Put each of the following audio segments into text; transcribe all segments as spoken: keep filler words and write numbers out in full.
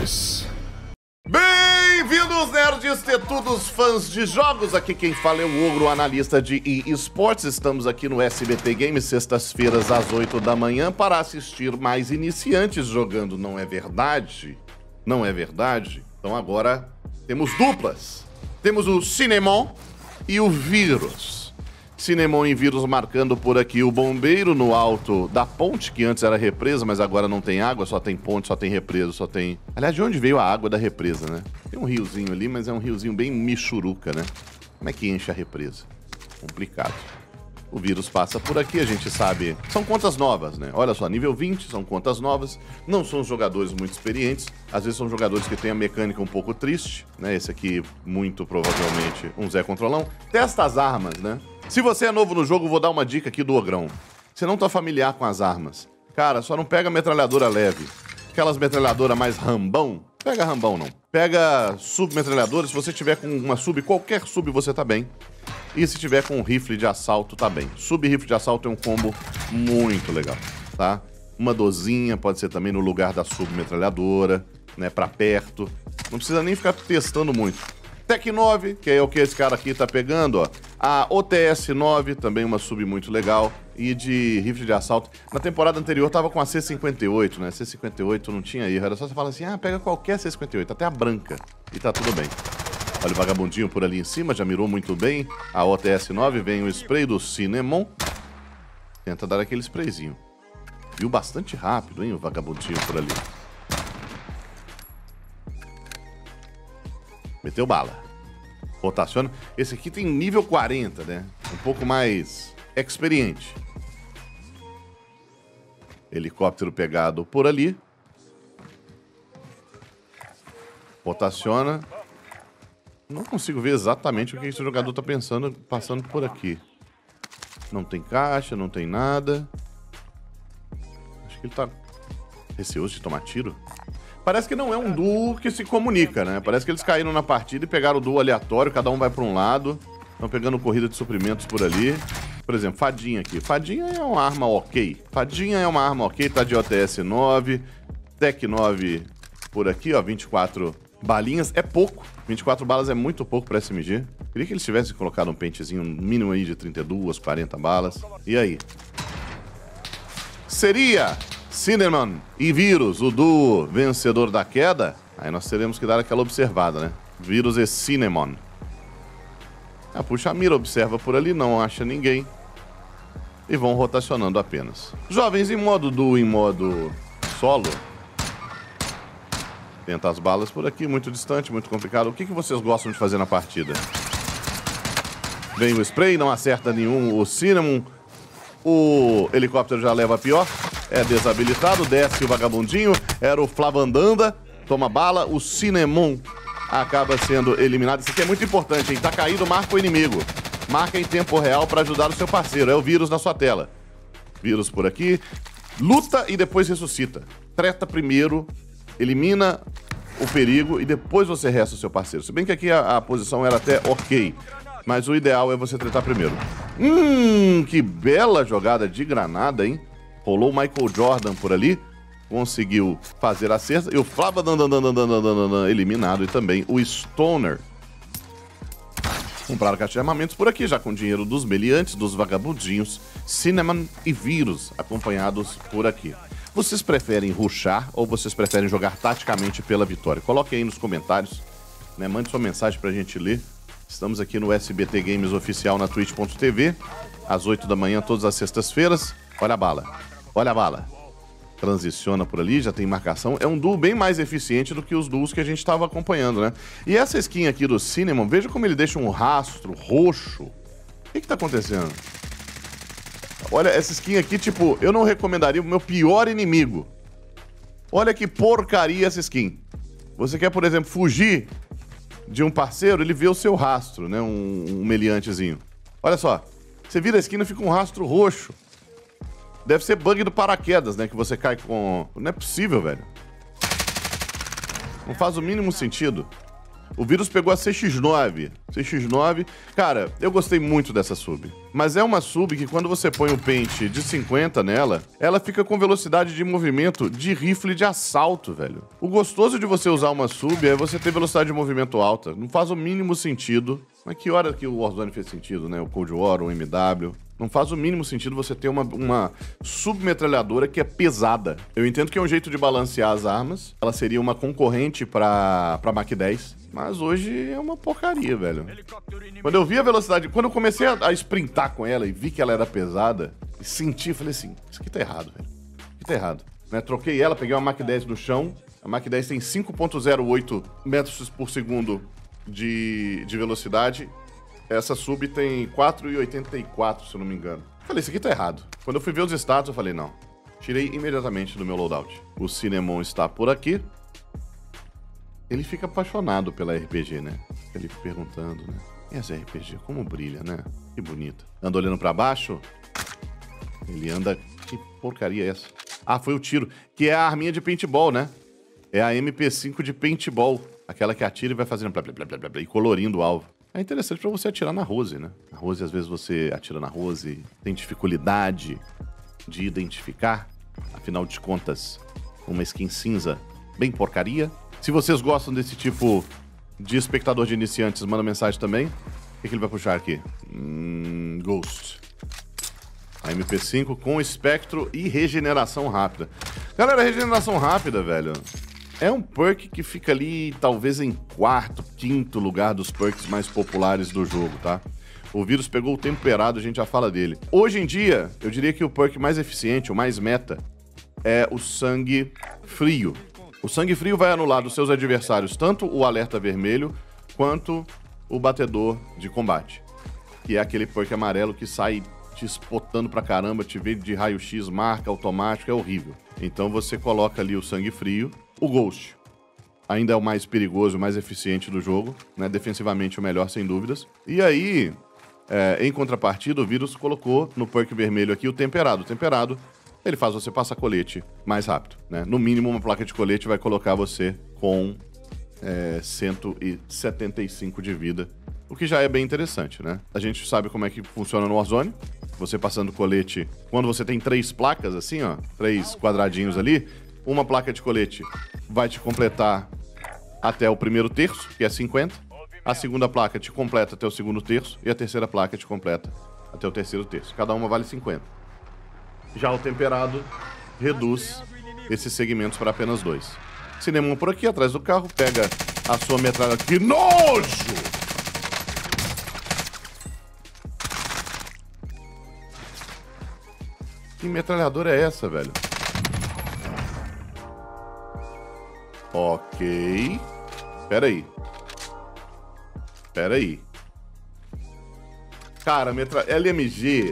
Esportes. Bem-vindos, nerds, tetudos, fãs de jogos. Aqui quem fala é o Ogro, analista de eSports. Estamos aqui no S B T Games, sextas-feiras às oito da manhã, para assistir mais iniciantes jogando. Não é verdade? Não é verdade? Então agora temos duplas. Temos o Cinnamon e o Vírus. Cinnamon e Vírus marcando por aqui o bombeiro no alto da ponte, que antes era represa, mas agora não tem água, só tem ponte, só tem represa, só tem... Aliás, de onde veio a água da represa, né? Tem um riozinho ali, mas é um riozinho bem michuruca, né? Como é que enche a represa? Complicado. O Vírus passa por aqui, a gente sabe... São contas novas, né? Olha só, nível vinte, são contas novas. Não são jogadores muito experientes. Às vezes são jogadores que têm a mecânica um pouco triste, né? Esse aqui, muito provavelmente, um Zé Controlão. Testa as armas, né? Se você é novo no jogo, vou dar uma dica aqui do Ogrão. Você não tá familiar com as armas. Cara, só não pega metralhadora leve. Aquelas metralhadoras mais rambão, pega rambão não. Pega submetralhadora, se você tiver com uma sub, qualquer sub você tá bem. E se tiver com um rifle de assalto, tá bem. Sub-rifle de assalto é um combo muito legal, tá? Uma dozinha pode ser também no lugar da submetralhadora, né, pra perto. Não precisa nem ficar testando muito. Tec nove, que é o que esse cara aqui tá pegando, ó. A O T S nove, também uma sub muito legal. E de rifle de assalto. Na temporada anterior tava com a C cinquenta e oito, né? C cinquenta e oito não tinha erro. Era só você falar assim, ah, pega qualquer C cinquenta e oito, até a branca. E tá tudo bem. Olha o vagabundinho por ali em cima, já mirou muito bem. A O T S nove, vem o spray do Cinnamon. Tenta dar aquele sprayzinho. Viu bastante rápido, hein, o vagabundinho por ali. Meteu bala. Rotaciona. Esse aqui tem nível quarenta, né? Um pouco mais experiente. Helicóptero pegado por ali. Rotaciona. Não consigo ver exatamente o que esse jogador tá pensando, passando por aqui. Não tem caixa, não tem nada. Acho que ele tá receoso de tomar tiro. Parece que não é um duo que se comunica, né? Parece que eles caíram na partida e pegaram o duo aleatório, cada um vai para um lado. Estão pegando corrida de suprimentos por ali. Por exemplo, Fadinha aqui. Fadinha é uma arma ok. Fadinha é uma arma ok, tá de O T S nove. Tec nove por aqui, ó, vinte e quatro balinhas. É pouco. vinte e quatro balas é muito pouco para S M G. Queria que eles tivessem colocado um pentezinho mínimo aí de trinta e duas, quarenta balas. E aí? Seria... Cinnamon e Vírus, o duo vencedor da queda. Aí nós teremos que dar aquela observada, né? Vírus e Cinnamon. Ah, puxa a mira, observa por ali, não acha ninguém. E vão rotacionando apenas. Jovens em modo duo, em modo solo. Tenta as balas por aqui, muito distante, muito complicado. O que, que vocês gostam de fazer na partida? Vem o spray, não acerta nenhum o Cinnamon. O helicóptero já leva a pior. É desabilitado, desce o vagabundinho. Era o Flavandanda, toma bala. O Cinnamon acaba sendo eliminado. Isso aqui é muito importante, hein? Tá caído, marca o inimigo. Marca em tempo real para ajudar o seu parceiro. É o Vírus na sua tela. Vírus por aqui. Luta e depois ressuscita. Treta primeiro, elimina o perigo e depois você resta o seu parceiro. Se bem que aqui a, a posição era até ok. Mas o ideal é você tretar primeiro. Hum, que bela jogada de granada, hein? Rolou o Michael Jordan por ali. Conseguiu fazer a cesta. E o Flava eliminado. E também o Stoner. Compraram caixa de armamentos por aqui, já com dinheiro dos meliantes, dos vagabundinhos, Cinnamon e Vírus, acompanhados por aqui. Vocês preferem rushar ou vocês preferem jogar taticamente pela vitória? Coloque aí nos comentários, né? Mande sua mensagem pra gente ler. Estamos aqui no S B T Games Oficial na twitch ponto tv, às oito da manhã, todas as sextas-feiras. Olha a bala, olha a bala. Transiciona por ali, já tem marcação. É um duo bem mais eficiente do que os duos que a gente estava acompanhando, né? E essa skin aqui do Cinnamon, veja como ele deixa um rastro roxo. O que que tá acontecendo? Olha, essa skin aqui, tipo, eu não recomendaria o meu pior inimigo. Olha que porcaria essa skin. Você quer, por exemplo, fugir de um parceiro, ele vê o seu rastro, né? Um, um meliantezinho. Olha só, você vira a esquina e fica um rastro roxo. Deve ser bug do paraquedas, né? Que você cai com... Não é possível, velho. Não faz o mínimo sentido. O Vírus pegou a C X nove. C X nove... Cara, eu gostei muito dessa sub. Mas é uma sub que quando você põe o pente de cinquenta nela, ela fica com velocidade de movimento de rifle de assalto, velho. O gostoso de você usar uma sub é você ter velocidade de movimento alta. Não faz o mínimo sentido. Mas que hora que o Warzone fez sentido, né? O Cold War, o M W... Não faz o mínimo sentido você ter uma, uma submetralhadora que é pesada. Eu entendo que é um jeito de balancear as armas. Ela seria uma concorrente pra, pra Mach dez. Mas hoje é uma porcaria, velho. Quando eu vi a velocidade... Quando eu comecei a, a sprintar com ela e vi que ela era pesada, e senti, falei assim, isso aqui tá errado, velho. Isso aqui tá errado. Né? Troquei ela, peguei uma Mach dez no chão. A Mach dez tem cinco ponto zero oito metros por segundo de, de velocidade. Essa sub tem quatro vírgula oitenta e quatro, se eu não me engano. Falei, isso aqui tá errado. Quando eu fui ver os status, eu falei, não. Tirei imediatamente do meu loadout. O Cinnamon está por aqui. Ele fica apaixonado pela R P G, né? Ele fica perguntando, né? E essa R P G, como brilha, né? Que bonita. Anda olhando pra baixo. Ele anda... Que porcaria é essa? Ah, foi o tiro. Que é a arminha de paintball, né? É a M P cinco de paintball. Aquela que atira e vai fazendo... Blá, blá, blá, blá, blá, e colorindo o alvo. É interessante pra você atirar na Rose, né? Na Rose, às vezes, você atira na Rose, tem dificuldade de identificar. Afinal de contas, uma skin cinza bem porcaria. Se vocês gostam desse tipo de espectador de iniciantes, manda mensagem também. O que, que ele vai puxar aqui? Hum, Ghost. A M P cinco com espectro e regeneração rápida. Galera, regeneração rápida, velho... É um perk que fica ali, talvez, em quarto, quinto lugar dos perks mais populares do jogo, tá? O vírus pegou o temperado, a gente já fala dele. Hoje em dia, eu diria que o perk mais eficiente, o mais meta, é o sangue frio. O sangue frio vai anular dos seus adversários tanto o alerta vermelho, quanto o batedor de combate. Que é aquele perk amarelo que sai te espotando pra caramba, te vê de raio-x, marca automático, é horrível. Então você coloca ali o sangue frio. O Ghost ainda é o mais perigoso, o mais eficiente do jogo, né? Defensivamente o melhor, sem dúvidas. E aí, é, em contrapartida, o vírus colocou no perk vermelho aqui o temperado. O temperado, ele faz você passar colete mais rápido, né? No mínimo, uma placa de colete vai colocar você com é, cento e setenta e cinco de vida, o que já é bem interessante, né? A gente sabe como é que funciona no Warzone. Você passando colete, quando você tem três placas assim, ó, três quadradinhos ali, uma placa de colete vai te completar até o primeiro terço, que é cinquenta. A segunda placa te completa até o segundo terço. E a terceira placa te completa até o terceiro terço. Cada uma vale cinquenta. Já o temperado reduz esses segmentos para apenas dois. Cinnamon por aqui, atrás do carro, pega a sua metralha. Que nojo! Que metralhadora é essa, velho? Ok. Pera aí. Pera aí. Cara, metra... L M G...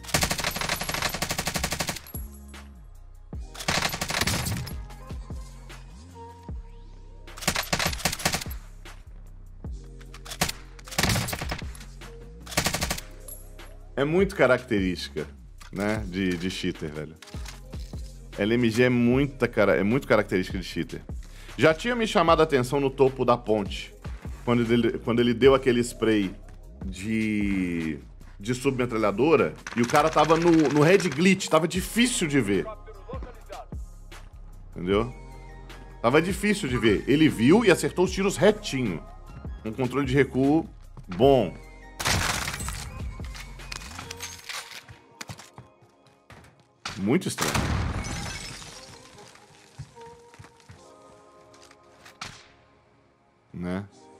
É muito característica, né, de, de cheater, velho. L M G é, muita, cara... é muito característica de cheater. Já tinha me chamado a atenção no topo da ponte, quando ele, quando ele deu aquele spray de, de submetralhadora, e o cara tava no, no head glitch, tava difícil de ver. Entendeu? Tava difícil de ver. Ele viu e acertou os tiros retinho. Um controle de recuo bom. Muito estranho. Né?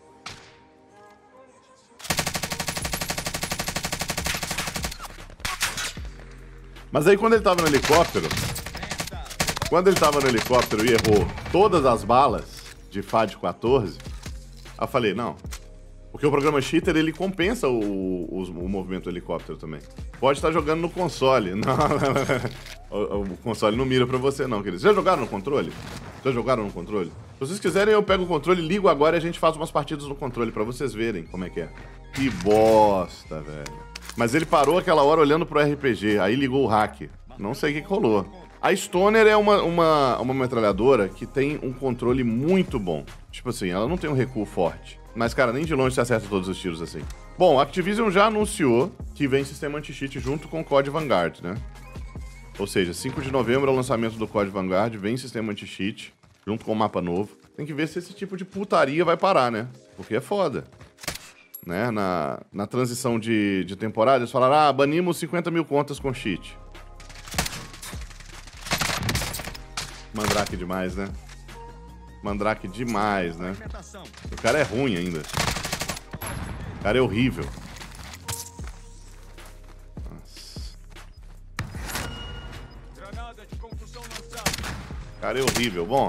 Mas aí quando ele tava no helicóptero, quando ele tava no helicóptero e errou todas as balas de F A D quatorze, eu falei, não, porque o programa cheater ele compensa o, o, o movimento do helicóptero também. Pode estar jogando no console. Não, o, o console não mira pra você não, queridos. Já jogaram no controle? Já jogaram no controle? Se vocês quiserem, eu pego o controle, ligo agora e a gente faz umas partidas no controle pra vocês verem como é que é. Que bosta, velho. Mas ele parou aquela hora olhando pro R P G, aí ligou o hack. Não sei o que, que rolou. A Stoner é uma, uma, uma metralhadora que tem um controle muito bom. Tipo assim, ela não tem um recuo forte. Mas, cara, nem de longe você acerta todos os tiros assim. Bom, a Activision já anunciou que vem sistema anti-cheat junto com o C O D Vanguard, né? Ou seja, cinco de novembro é o lançamento do C O D Vanguard, vem sistema anti-cheat, junto com o mapa novo. Tem que ver se esse tipo de putaria vai parar, né? Porque é foda. Né? Na, na transição de, de temporada, eles falaram, ah, banimos cinquenta mil contas com cheat. Mandrake demais, né? Mandrake demais, né? O cara é ruim ainda. O cara é horrível. Nossa. O cara é horrível. Bom.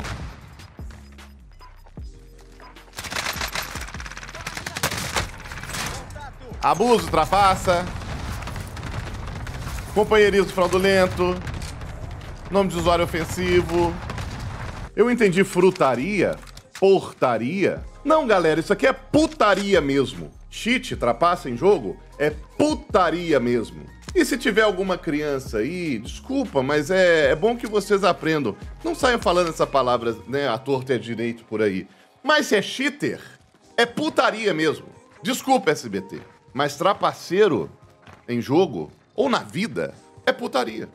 Abuso, trapaça. Companheirismo fraudulento. Nome de usuário ofensivo. Eu entendi frutaria, portaria. Não, galera, isso aqui é putaria mesmo. Cheat, trapaça em jogo, é putaria mesmo. E se tiver alguma criança aí, desculpa, mas é, é bom que vocês aprendam. Não saiam falando essa palavra, né, à torta e à direito por aí. Mas se é cheater, é putaria mesmo. Desculpa, S B T. Mas trapaceiro em jogo, ou na vida, é putaria.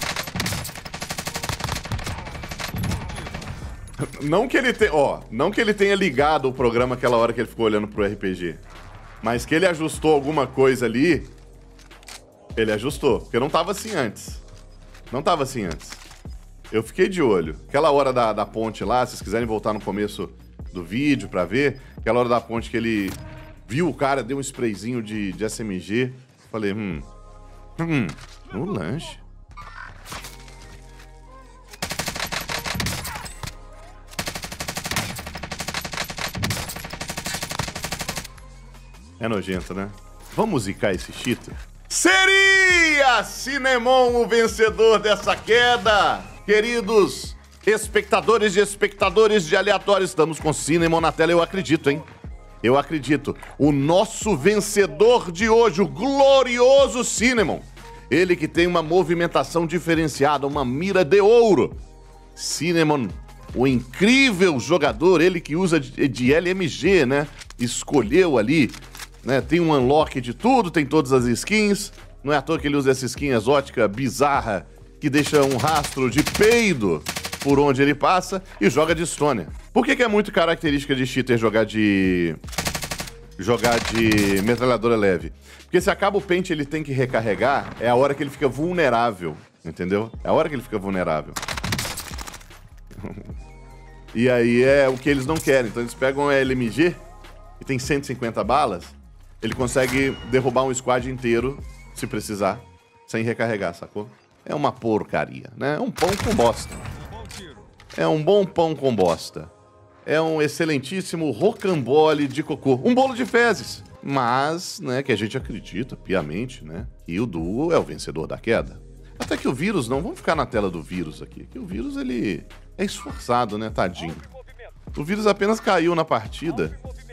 Não que ele tenha, ó, não que ele tenha ligado o programa aquela hora que ele ficou olhando pro R P G, mas que ele ajustou alguma coisa ali, ele ajustou, porque não tava assim antes. Não tava assim antes. Eu fiquei de olho. Aquela hora da, da ponte lá, se vocês quiserem voltar no começo do vídeo pra ver, aquela hora da ponte que ele viu o cara, deu um sprayzinho de, de S M G, falei, hum, hum, no lanche. É nojento, né? Vamos zicar esse cheater? Seria Cinemon o vencedor dessa queda? Queridos espectadores e espectadores de aleatório, estamos com Cinemon na tela, eu acredito, hein? Eu acredito. O nosso vencedor de hoje, o glorioso Cinemon. Ele que tem uma movimentação diferenciada, uma mira de ouro. Cinemon, o incrível jogador, ele que usa de, de L M G, né? Escolheu ali... Né, tem um unlock de tudo, tem todas as skins. Não é à toa que ele usa essa skin exótica bizarra que deixa um rastro de peido por onde ele passa e joga de Stoner. Por que que é muito característica de cheater jogar de... jogar de metralhadora leve? Porque se acaba o pente ele tem que recarregar, é a hora que ele fica vulnerável, entendeu? É a hora que ele fica vulnerável. E aí é o que eles não querem. Então eles pegam a L M G, que tem cento e cinquenta balas, ele consegue derrubar um squad inteiro, se precisar, sem recarregar, sacou? É uma porcaria, né? É um pão com bosta. É um bom pão com bosta. É um excelentíssimo rocambole de cocô. Um bolo de fezes. Mas, né, que a gente acredita piamente, né, que o duo é o vencedor da queda. Até que o vírus não... Vamos ficar na tela do vírus aqui. Que o vírus, ele é esforçado, né, tadinho. O vírus apenas caiu na partida...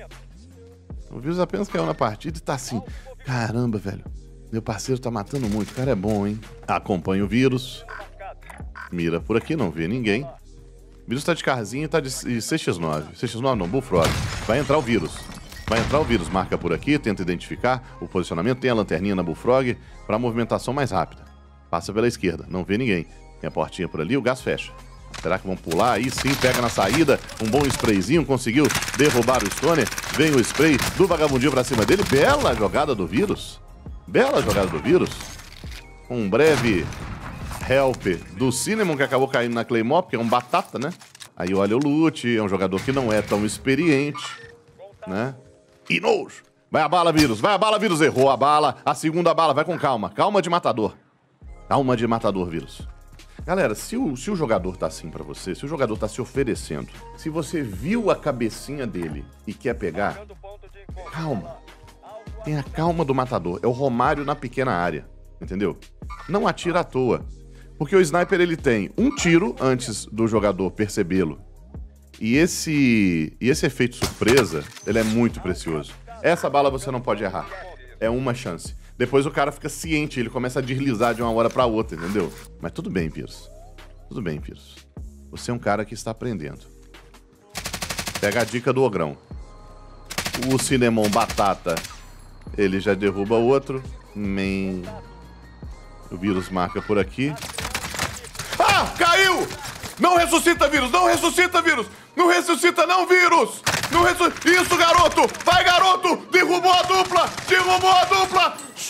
O vírus apenas caiu na partida e tá assim, caramba, velho, meu parceiro tá matando muito, o cara é bom, hein? Acompanha o vírus, mira por aqui, não vê ninguém. O vírus tá de carzinho e tá de C X nove. C X nove não, Bullfrog. Vai entrar o vírus. Vai entrar o vírus, marca por aqui, tenta identificar o posicionamento, tem a lanterninha na Bullfrog pra movimentação mais rápida. Passa pela esquerda, não vê ninguém. Tem a portinha por ali, o gás fecha. Será que vão pular? Aí sim, pega na saída. Um bom sprayzinho, conseguiu derrubar o Stoner. Vem o spray do vagabundinho pra cima dele. Bela jogada do vírus. Bela jogada do vírus. Um breve help do Cinemon, que acabou caindo na Claymore, porque é um batata, né? Aí olha o loot, é um jogador que não é tão experiente, né? E nojo. Vai a bala, vírus. Vai a bala, vírus. Errou a bala. A segunda bala. Vai com calma. Calma de matador. Calma de matador, vírus. Galera, se o, se o jogador tá assim pra você, se o jogador tá se oferecendo, se você viu a cabecinha dele e quer pegar, calma. Tenha calma do matador. É o Romário na pequena área, entendeu? Não atira à toa. Porque o sniper, ele tem um tiro antes do jogador percebê-lo. E esse, e esse efeito surpresa, ele é muito precioso. Essa bala você não pode errar. É uma chance. Depois o cara fica ciente, ele começa a deslizar de uma hora pra outra, entendeu? Mas tudo bem, Pierce. Tudo bem, Pierce. Você é um cara que está aprendendo. Pega a dica do Ogrão. O Cinemon Batata, ele já derruba o outro. Man. O vírus marca por aqui. Ah, caiu! Não ressuscita, vírus! Não ressuscita, vírus! Não ressuscita, não, vírus! Não ressuscita! Isso, garoto! Vai, garoto! Derrubou a dupla! Derrubou a dupla!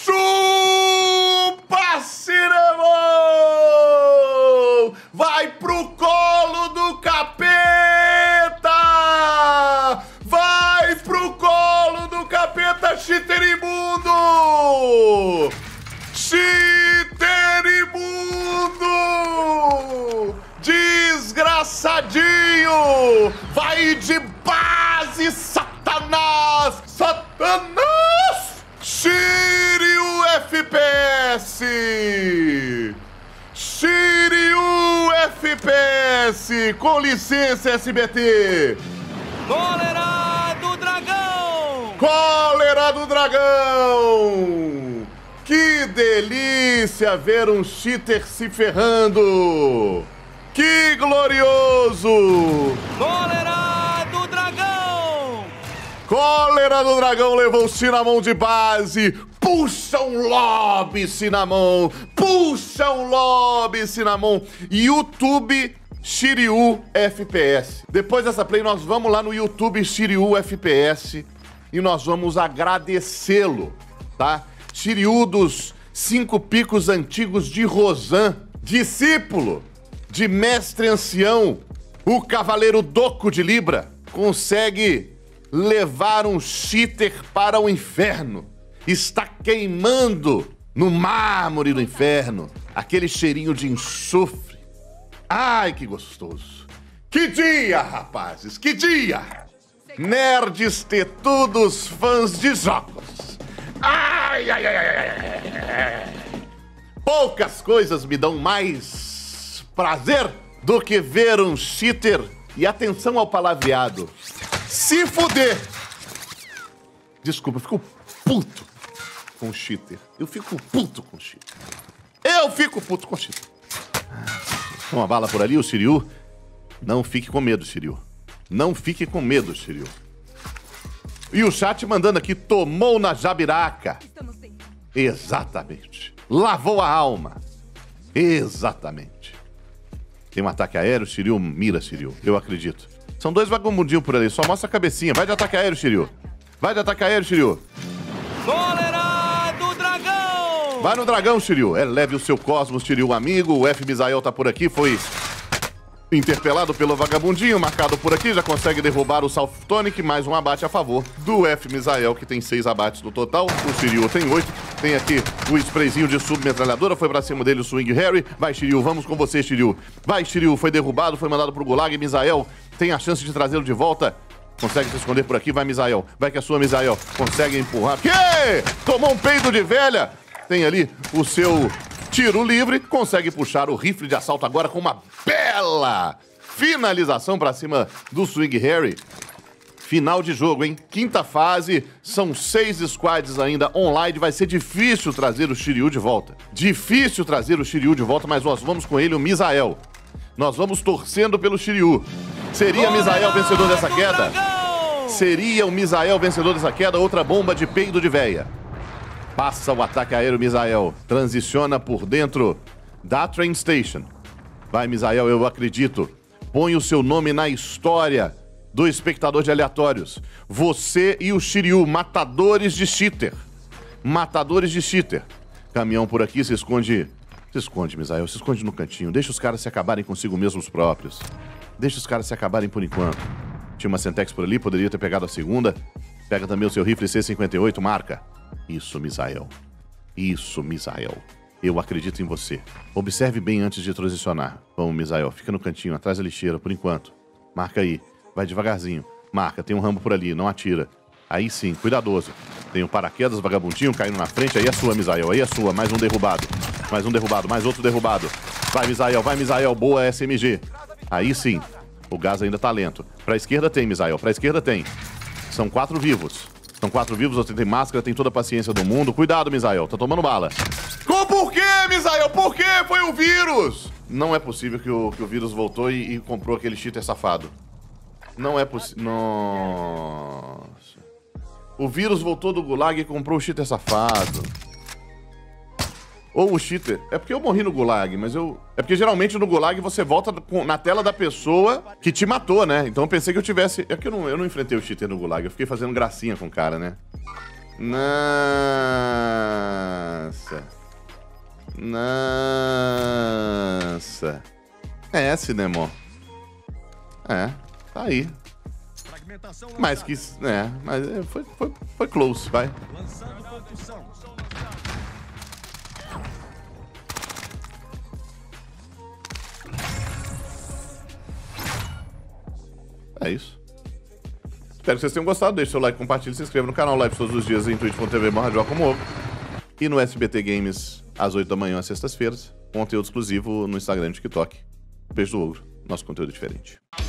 Chupa, Cinemon! Vai pro colo do capeta! Vai pro colo do capeta, cheater imundo! Cheater imundo! Desgraçadinho! Vai de base, Satanás! Satanás! Shiryu F P S! Shiryu F P S! Com licença, S B T! Cólera do Dragão! Cólera do Dragão! Que delícia ver um cheater se ferrando! Que glorioso! Cólera do Dragão! Cólera do Dragão levou o Cinnamon de base. Puxa um lobby, Cinnamon. Puxa um lobby, Cinnamon. YouTube Shiryu F P S. Depois dessa play, nós vamos lá no YouTube Shiryu F P S e nós vamos agradecê-lo, tá? Shiryu dos cinco picos antigos de Rosan, discípulo de mestre ancião, o Cavaleiro Doco de Libra, consegue levar um cheater para o inferno. Está queimando no mármore do inferno aquele cheirinho de enxofre. Ai, que gostoso. Que dia, rapazes, que dia! Nerds tetudos, fãs de jogos. Ai, ai, ai, ai, ai. Poucas coisas me dão mais prazer do que ver um cheater, e atenção ao palavreado, se fuder. Desculpa, eu fico puto com cheater. Eu fico puto com cheater. Eu fico puto com cheater. Uma bala por ali, o Shiryu. Não fique com medo, Shiryu. Não fique com medo, Shiryu. E o chat mandando aqui, tomou na jabiraca. Exatamente. Lavou a alma. Exatamente. Tem um ataque aéreo, Shiryu mira, Shiryu. Eu acredito. São dois vagabundinhos por ali, só mostra a cabecinha. Vai de ataque aéreo, Shiryu. Vai de ataque aéreo, Shiryu. Cólera do Dragão! Vai no dragão, Shiryu. Eleve o seu cosmos, Shiryu amigo. O F. Misael tá por aqui, foi interpelado pelo vagabundinho, marcado por aqui, já consegue derrubar o South Tonic, mais um abate a favor do F. Misael, que tem seis abates no total. O Shiryu tem oito. Tem aqui o sprayzinho de submetralhadora, foi pra cima dele o Swing Harry. Vai, Shiryu, vamos com você, Shiryu. Vai, Shiryu, foi derrubado, foi mandado pro Gulag. Misael tem a chance de trazê-lo de volta. Consegue se esconder por aqui, vai, Misael. Vai que é sua, Misael. Consegue empurrar. Que? Tomou um peido de velha. Tem ali o seu tiro livre, consegue puxar o rifle de assalto agora com uma bela finalização pra cima do Swing Harry. Final de jogo, hein? Quinta fase, são seis squads ainda online. Vai ser difícil trazer o Shiryu de volta. Difícil trazer o Shiryu de volta, mas nós vamos com ele, o Misael. Nós vamos torcendo pelo Shiryu. Seria Misael vencedor dessa queda? Seria o Misael vencedor dessa queda? Outra bomba de peido de véia. Passa o ataque aéreo, Misael. Transiciona por dentro da Train Station. Vai, Misael, eu acredito. Põe o seu nome na história do espectador de aleatórios. Você e o Shiryu, matadores de cheater. Matadores de cheater. Caminhão por aqui, se esconde. Se esconde, Misael, se esconde no cantinho. Deixa os caras se acabarem consigo mesmos próprios. Deixa os caras se acabarem por enquanto. Tinha uma Semtex por ali, poderia ter pegado a segunda. Pega também o seu rifle C cinquenta e oito, marca. Isso, Misael. Isso, Misael. Eu acredito em você. Observe bem antes de transicionar. Vamos, Misael. Fica no cantinho, atrás da lixeira, por enquanto. Marca aí. Vai devagarzinho. Marca. Tem um Rambo por ali. Não atira. Aí sim, cuidadoso. Tem um paraquedas, vagabundinho, caindo na frente. Aí é sua, Misael. Aí é sua. Mais um derrubado. Mais um derrubado. Mais outro derrubado. Vai, Misael. Vai, Misael. Boa S M G. Aí sim. O gás ainda tá lento. Pra esquerda tem, Misael. Pra esquerda tem. São quatro vivos. São quatro vivos, você tem máscara, tem toda a paciência do mundo. Cuidado, Misael, tá tomando bala. Com por quê, Misael? Por quê? Foi o vírus! Não é possível que o, que o vírus voltou e, e comprou aquele cheater safado. Não é possível. Nossa. O vírus voltou do gulag e comprou o cheater safado. Ou o cheater. É porque eu morri no gulag, mas eu... É porque geralmente no gulag você volta na tela da pessoa que te matou, né? Então eu pensei que eu tivesse... É que eu não, eu não enfrentei o cheater no gulag. Eu fiquei fazendo gracinha com o cara, né? Nossa. Nossa. É, Cinemó. É, tá aí. Mas que... É, mas foi, foi, foi close, vai. É isso. Espero que vocês tenham gostado. Deixe seu like, compartilhe, se inscreva no canal. Live todos os dias em twitch ponto tv barra joga como ovo. E no S B T Games, às oito da manhã, às sextas-feiras. Conteúdo exclusivo no Instagram e no TikTok. Beijo do Ogro. Nosso conteúdo é diferente.